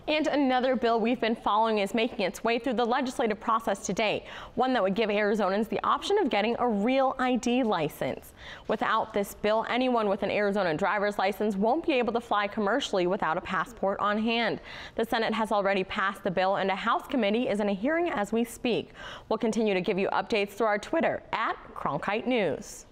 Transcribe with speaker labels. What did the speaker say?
Speaker 1: And another bill we've been following is making its way through the legislative process today, one that would give Arizonans the option of getting a real ID license. Without this bill, anyone with an Arizona driver's license won't be able to fly commercially without a passport on hand. The Senate has already passed the bill, and a House committee is in a hearing as we speak. We'll continue to give you updates through our Twitter @Cronkite News.